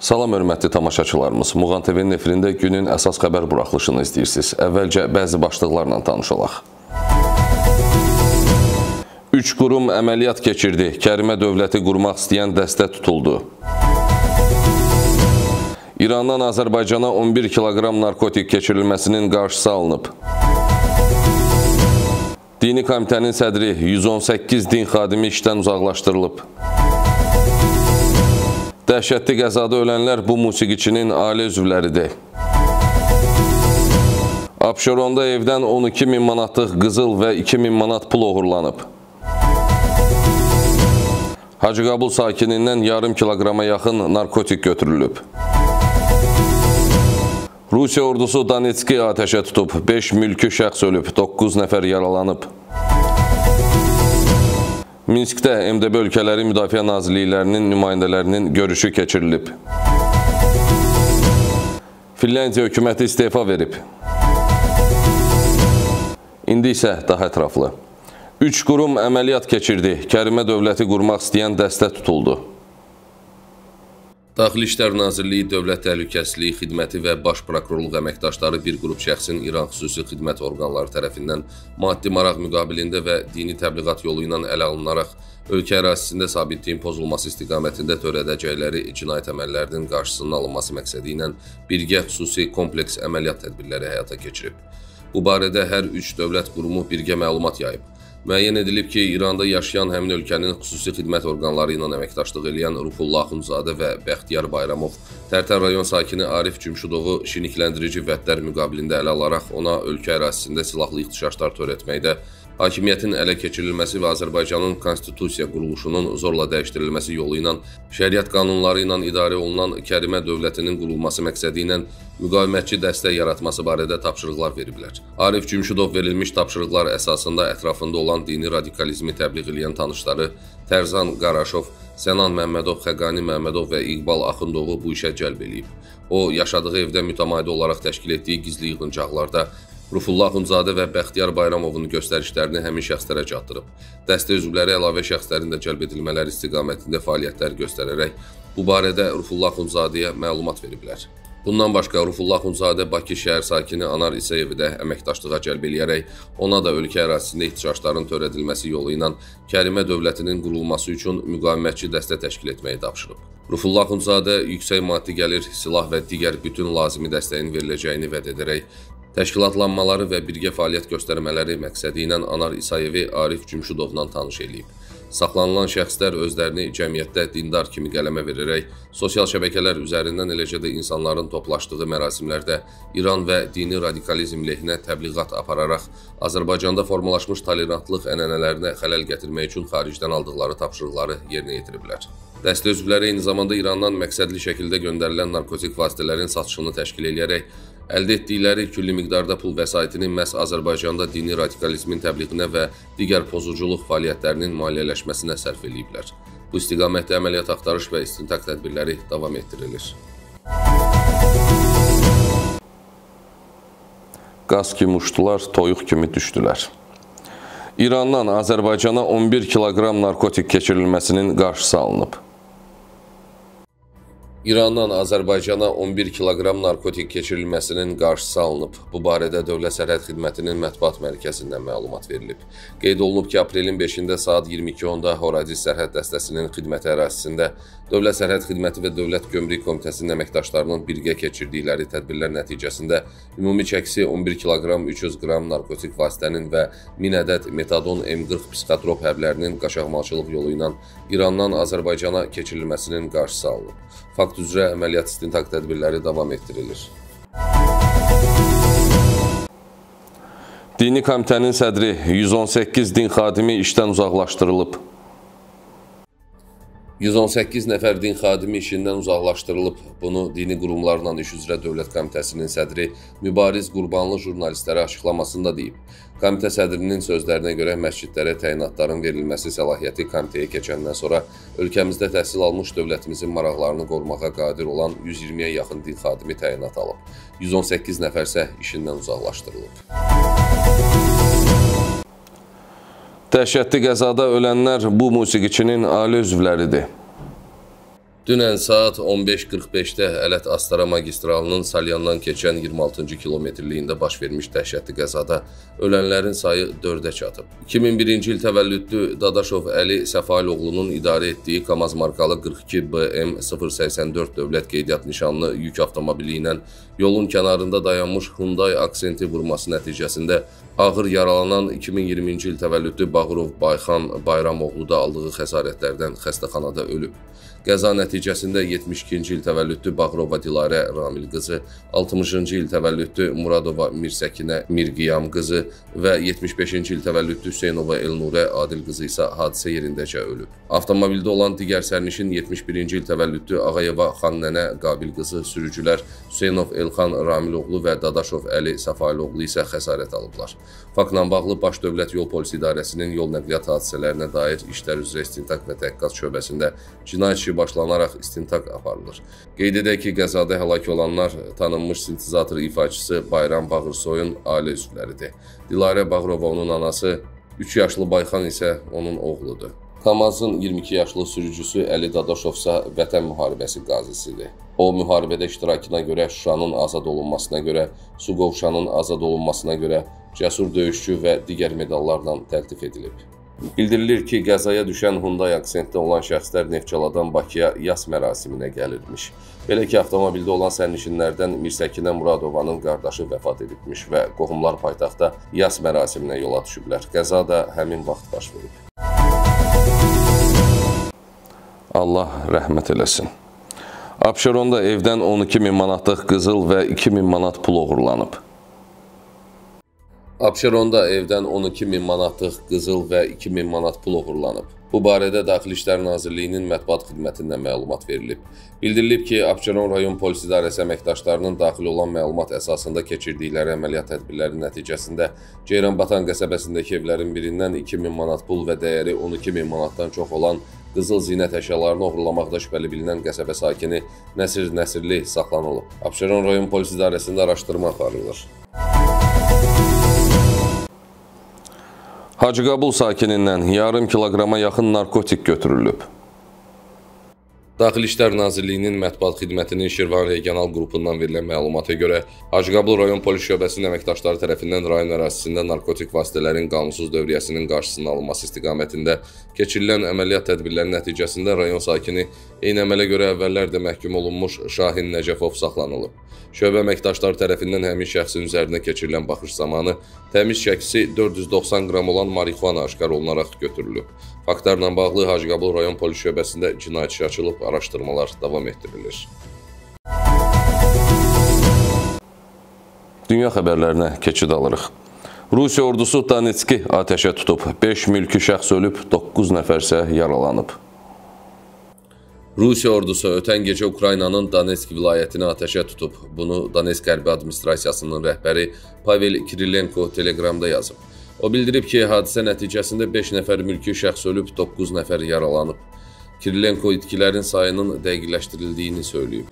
Salam hörmətli tamaşaçılarımız, Muğan TV-nin efirində günün əsas xəbər buraxılışını izləyirsiniz. Əvvəlcə bəzi başlıqlarla tanış olaq. 3 qurum əməliyyat keçirdi. Kərimə dövləti qurmaq istəyən dəstə tutuldu. İrandan Azərbaycana 11 kiloqram narkotik keçirilməsinin qarşısı alınıb. Dini komitənin sədri 118 din xadimi işdən uzaqlaşdırılıb. Dəhşətli qəzada ölənlər bu musiqiçinin ailə üzvləridir. Abşeronda evdən 12 min manatlıq qızıl və 2 min manat pul oğurlanıb. Hacıqabul sakinindən yarım kiloqrama yaxın narkotik götürülüb. Rusiya ordusu Donetski atəşə tutub, 5 mülki şəxs ölüb, 9 nəfər yaralanıb. Minskdə MDB ölkələri müdafiə nazirliklərinin nümayəndələrinin görüşü keçirilib. Finlandiya hökuməti istefa verib. İndi isə daha ətraflı. 3 qurum əməliyyat keçirdi. Kərimə dövləti qurmaq istəyən dəstə tutuldu. Daxili İşlər Nazirliyi, Dövlət Təhlükəsizliyi Xidməti və Baş Prokurorluq əməkdaşları bir qrup şəxsin İran xüsusi xidmət orqanları tərəfindən maddi maraq müqabilində və dini təbliğat yolu ilə ələ alınaraq ölkə ərazisində sabitliyin pozulması istiqamətində törədəcəkləri cinayət əməllərinin qarşısının alınması məqsədi ilə birgə xüsusi kompleks əməliyyat tədbirləri həyata keçirib. Bu barədə hər 3 dövlət qurumu birgə məlumat yayıb. Müəyyən edilib ki, İranda yaşayan həmin ölkənin xüsusi xidmət orqanları ilə əməkdaşlıq edən Ruhullah Axundzadə və Bəxtiyar Bayramov, Tərtər rayon sakini Arif Cümşudovu şinikləndirici vədlər müqabilində ələ alaraq ona ölkə ərazisində silahlı ixtişaşlar törətməkdə, hakimiyyətin ələ keçirilməsi və Azərbaycanın konstitusiya quruluşunun zorla dəyişdirilməsi yolu ilə şəriət qanunları ilə idarə olunan Kərimə dövlətinin qurulması məqsədi ilə müqavimətçi dəstək yaratması barədə tapşırıqlar veriblər. Arif Cümşudov verilmiş tapşırıqlar əsasında ətrafında olan dini radikalizmi təbliğ edən tanışları Tərzan Qaraşov, Sənan Məmmədov, Xəqani Məmmədov və İqbal Axundovu bu işə cəlb edib. O, yaşadığı evdə mütəmadi olaraq təşkil etdiyi gizli yığıncaqlarda Ruhullah Axundzadə və Bəxtiyar Bayramovun göstərişlərini həmin şəxslərə çatdırıb. Dəstə üzvləri əlavə şəxslərin də cəlb edilmələri istiqamətində fəaliyyətlər göstərərək bu barədə Ruhullah Axundzadəyə məlumat veriblər. Bundan başqa Ruhullah Axundzadə Bakı şəhər sakini Anar İsayevi də əməkdaşlığa cəlb eləyərək ona da ölkə ərazisində ixtişaşların törədilməsi yolu ilə Kərimə dövlətinin qurulması üçün müqavimətçi dəstə təşkil etməyi tapşırıb. Ruhullah Axundzadə yüksək maddi gəlir, silah və digər bütün lazımi dəstəyin veriləcəyini vəd edərək, təşkilatlanmaları və birgə fəaliyyət göstərmələri məqsədi ilə Anar İsayevi Arif Cümşudovla tanış eləyib. Saxlanılan şəxslər özlərini cəmiyyətdə dindar kimi qələmə verərək, sosial şəbəkələr üzərindən eləcə də insanların toplaşdığı mərasimlərdə İran və dini radikalizm lehinə təbliğat apararaq, Azərbaycanda formalaşmış tolerantlıq ənənələrinə xələl gətirmək üçün xaricdən aldıqları tapşırıqları yerinə yetiriblər. Dəstə üzvləri eyni zamanda İrandan məqsədli şəkildə göndərilən narkotik vasitələrin satışını təşkil edərək, əldə etdikləri külli miqdarda pul vəsaitini məhz Azərbaycanda dini radikalizmin təbliğinə və digər pozuculuq fəaliyyətlərinin maliyyələşməsinə sərf ediblər. Bu istiqamətdə əməliyyat axtarış və istintaq tədbirləri davam etdirilir. Qaz kimi uçdular, toyuq kimi düşdülər. İrandan Azərbaycana 11 kiloqram narkotik keçirilməsinin qarşısı alınıb. İrandan Azərbaycana 11 kiloqram narkotik keçirilməsinin qarşısı alınıb. Bu barədə Dövlət Sərhəd Xidmətinin mətbuat mərkəzindən məlumat verilib. Qeyd olunub ki, aprelin 5-də saat 22:10-da Horadiz sərhəd dəstəsinin xidməti ərazisində Dövlət Sərhəd Xidməti və Dövlət Gömrük Komitəsinin əməkdaşlarının birgə keçirdikləri tədbirlər nəticəsində ümumi çəkisi 11 kiloqram 300 qram narkotik vasitənin və 1000 ədəd metadon M40 psixotrop həblərinin qaçaqmalçılıq yolu ilə İrandan Azərbaycana keçirilməsinin qarşısı alınıb. Fakt üzrə əməliyyat istintaq tədbirləri davam etdirilir. Dini komitənin sədri 118 din xadimi işdən uzaqlaşdırılıb. 118 nəfər din xadimi işindən uzaqlaşdırılıb. Bunu Dini Qurumlarla İş üzrə Dövlət Komitəsinin sədri Mübariz Qurbanlı jurnalistlərə açıqlamasında deyib. Komitə sədrinin sözlərinə görə məscidlərə təyinatların verilməsi səlahiyyəti komitəyə keçəndən sonra ölkəmizdə təhsil almış dövlətimizin maraqlarını qorumağa qadir olan 120-yə yaxın din xadimi təyinat alıb. 118 nəfər isə işindən uzaqlaşdırılıb. Dəhşətli qəzada ölənlər bu musiqiçinin ailə üzvləridir. Dünən saat 15:45-də Ələt-Astara magistralının Salyandan keçən 26-cı kilometrliyində baş vermiş dəhşətli qəzada ölənlərin sayı 4-ə çatıb. 2001-ci il təvəllüdlü Dadaşov Əli Səfailoğlunun idarə etdiyi KAMAZ markalı 42 BM 084 dövlət qeydiyyat nişanlı yük avtomobili ilə yolun kənarında dayanmış Hyundai Aksenti vurması nəticəsində ağır yaralanan 2020-ci il təvəllüdlü Bağırov Bayxan Bayramoğlu da aldığı xəsarətlərdən xəstəxanada ölüb. Qəza nəticəsində 72-ci il təvəllüdlü Bağırova Dilarə Ramil qızı, 60-cı il təvəllüdlü Muradova Mirsəkinə Mirqiyam qızı və 75-ci il təvəllüdlü Hüseynova Elnurə Adil qızı isə hadisə yerindəcə ölüb. Avtomobildə olan digər sərnişin 71-ci il təvəllüdlü Ağayeva Xannənə Qabil qızı, sürücülər Hüseynov Elxan Ramiloğlu və Dadaşov Əli Səfailoğlu isə xəsarət alıblar. Faktla bağlı Baş Dövlət Yol Polisi İdarəsinin yol nəqliyyat hadisələrinə dair İşlər üzrə İstintaq və Təhqiqat şöbəsində cinayət işi başlanaraq istintaq aparılır. Qeyd edək ki, qəzada həlak olanlar tanınmış sintezator ifaçısı Bayram Bağırsoyun ailə üzvləridir. Dilarə Bağırova onun anası, 3 yaşlı Bayxan isə onun oğludur. KAMAZ-ın 22 yaşlı sürücüsü Əli Dadaşovsa Vətən müharibəsi qazisidir. O, müharibədə iştirakına görə Şuşanın azad olunmasına görə, Suqovuşanın azad olunmasına görə cəsur döyüşçü və digər medallarla təltif edilib. Bildirilir ki, qəzaya düşən Hyundai Aksentdə olan şəxslər Neftçaladan Bakıya yas mərasiminə gəlirmiş. Belə ki, avtomobildə olan sərnişinlərdən Mirsəkinə Muradovanın qardaşı vəfat edibmiş və qohumlar paytaxtda yas mərasiminə yola düşüblər. Qəza da həmin vaxt baş verib. Allah rəhmət eləsin. Abşeronda evdən 12.000 manatlıq qızıl və 2.000 manat pul oğurlanıb. Abşeronda evdən 12.000 manatlıq qızıl və 2.000 manat pul oğurlanıb. Bu barədə Daxili İşlər Nazirliyinin mətbuat xidmətindən məlumat verilib. Bildirilib ki, Abşeron rayon polis idarəsi əməkdaşlarının daxil olan məlumat əsasında keçirdikləri əməliyyat tədbirləri nəticəsində Ceyranbatan qəsəbəsindəki evlərin birindən 2.000 manat pul və dəyəri 12.000 manatdan çox olan qızıl zinət əşyalarını oğurlamaqda şübhəli bilinən qəsəbə sakini Nəsir Nəsirli saxlanılıb. Abşeron rayon polis idarəsində araşdırma aparılır. Hacıqabul sakinindən yarım kiloqrama yaxın narkotik götürülüb. Daxili İşlər Nazirliyinin mətbuat xidmətinin Şirvan regional qrupundan verilən məlumata görə, Hacıqabul rayon polis şöbəsinin əməkdaşları tərəfindən rayon ərazisində narkotik vasitələrin qanunsuz dövriyyəsinin qarşısının alınması istiqamətində keçirilən əməliyyat tədbirləri nəticəsində rayon sakini eyni əmələ görə əvvəllər də məhkum olunmuş Şahin Nəcəfov saxlanılıb. Şöbə əməkdaşları tərəfindən həmin şəxsin üzərinə keçirilən baxış zamanı təmiz çəkisi 490 qram olan marixuana aşkar olunaraq götürülüb. Faktlarla bağlı Hacıqabul rayon polis şöbəsində cinayət işi açılıb, araşdırmalar davam etdirilir. Dünya xəbərlərinə keçid alırıq. Rusiya ordusu Donetski atəşə tutub. 5 mülki şəxs ölüb, 9 nəfər isə yaralanıb. Rusiya ordusu ötən gecə Ukraynanın Donetsk vilayətini atəşə tutub. Bunu Donetsk Qərbi Administrasiyasının rəhbəri Pavel Kirilenko Telegramda yazıb. O bildirib ki, hadisə nəticəsində 5 nəfər mülki şəxs ölüb, 9 nəfər yaralanıb. Kirilenko itkilərin sayının dəqiqləşdirildiyini söyləyib.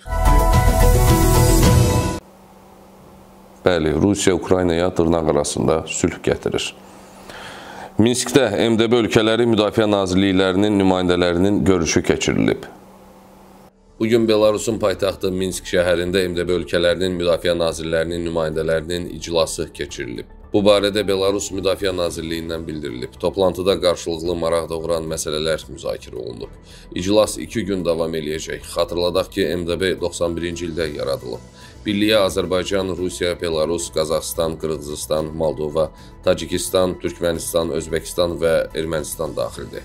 Bəli, Rusiya Ukraynaya dırnaq arasında sülh gətirir. Minskdə MDB ölkələri Müdafiə Nazirliklərinin nümayəndələrinin görüşü keçirilib. Bugün Belarusun paytaxtı Minsk şəhərində MDB ölkələrinin Müdafiə Nazirlərinin nümayəndələrinin iclası keçirilib. Bu barədə Belarus Müdafiə Nazirliyindən bildirilib. Toplantıda qarşılıqlı maraq doğuran məsələlər müzakirə olunub. İclas 2 gün davam eləyəcək. Xatırladaq ki, MDB 91-ci ildə yaradılıb. Birliyə Azərbaycan, Rusiya, Belarus, Qazaxıstan, Qırğızıstan, Moldova, Tacikistan, Türkmənistan, Özbəkistan və Ermənistan daxildir.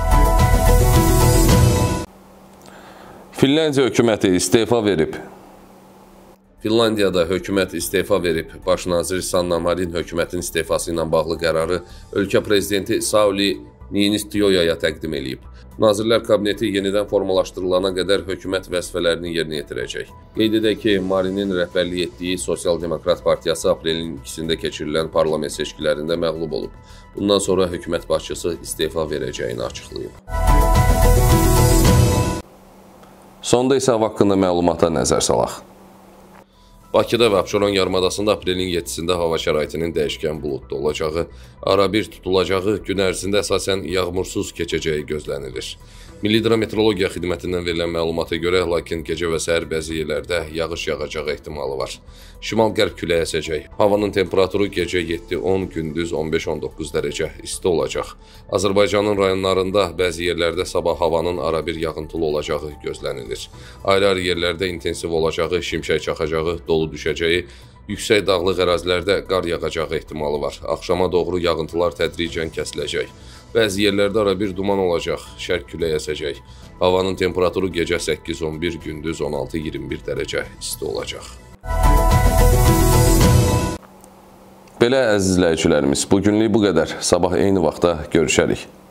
Finlandiya hökuməti istefa verib. Finlandiyada hökumət istefa verib. Baş nazir Sanna Marin hökumətin istefası ilə bağlı qərarı ölkə prezidenti Sauli Niinistyoya təqdim edib. Nazirlər Kabineti yenidən formalaşdırılana qədər hökumət vəzifələrini yerinə yetirəcək. Qeyd edək ki, Marinin rəhbərlik etdiyi Sosial Demokrat Partiyası aprelin 2-sində keçirilən parlament seçkilərində məğlub olub. Bundan sonra hökumət başçısı istefa verəcəyini açıqlayıb. Sonda isə hava haqqında məlumata nəzər salaq. Bakıda və Abşeron yarımadasında aprelin 7-sində hava şəraitinin dəyişkən buludlu olacağı, arabir tutulacağı, gün ərzində əsasən yağmursuz keçəcəyi gözlənilir. Milli Hidrometeorologiya Xidmətindən verilən məlumata görə, lakin gecə və səhər bəzi yerlərdə yağış yağacağı ehtimalı var. Şimal-qərb küləyi əsəcək. Havanın temperaturu gecə 7-10, gündüz 15-19 dərəcə isti olacaq. Azərbaycanın rayonlarında bəzi yerlərdə sabah havanın arabir yağıntılı olacağı gözlənilir. Ayrı-ayrı yerlərdə intensiv olacağı, şimşək çaxacağı, dolu düşəcəyi, yüksək dağlıq ərazilərdə qar yağacağı ehtimalı var. Axşama doğru yağıntılar tədricən kəsiləcək. Bəzi yerlərdə arabir duman olacaq, şərq küləyi əsəcək. Havanın temperaturu gecə 8-11, gündüz 16-21 dərəcə isti olacaq. Belə əziz izləyicilərimiz, bugünlük bu qədər. Sabah eyni vaxtda görüşərik.